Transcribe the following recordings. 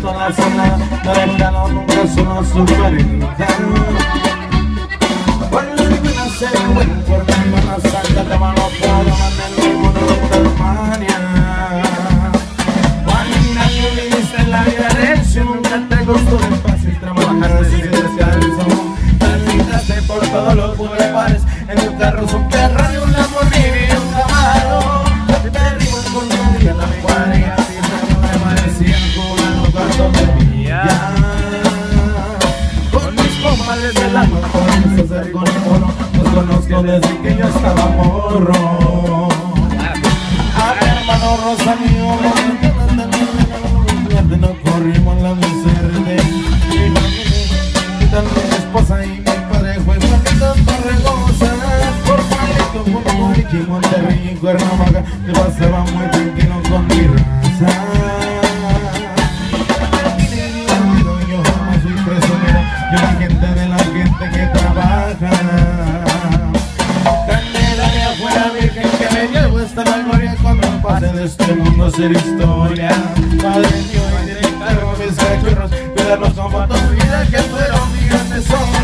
esto no son nada, no regalo nunca solo su pareja. Cuando el vino se muere por la mano santa, te mano para mandarle mono de Alemania. Cuando años viviste en la vida recio, nunca te costó de fácil trabajar sin descanso. Transitaste por todos los bulevares, en un carro subterráneo, un Lamborghini y un Camaro. Te perdimos con tu día, la guardia, y me parecían jugando cuartos de día. Con mis compadres del alma, podemos hacer con el mono. Los conozco desde que yo estaba morro. A mi hermano Rosa mío, no corrimos la miseria. Y también mi esposa y mi padre fue tanto regoza. Por Palito, por Morichi, Monterrey y Cuernavaca, yo pasaba muy tranquilo con mi raza. Yo jamás fui presumido, yo la gente de la gente que trabaja. Candelaria fue la virgen que me llevó hasta la gloria cuando pase de este mundo a ser historia. Padre mío y director, mis cachorros, cuidarlos como tu vida que fueron días tesoros.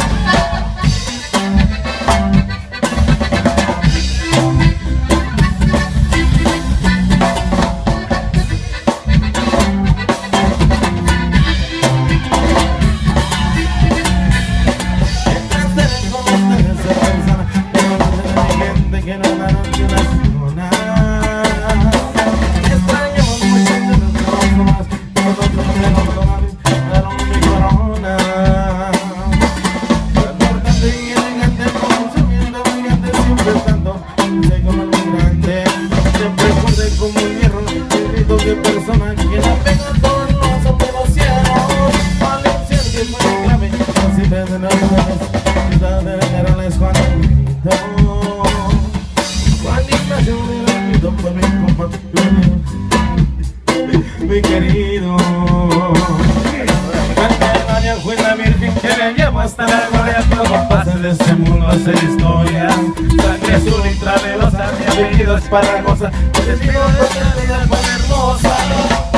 Mi querido, Candelaria fue la virgen que me llevó hasta la gloria. Todo pasa de este mundo a ser historia. Sangre azul y travelosa, mi apellido es Paragosa. Te despido de esta vida tan hermosa.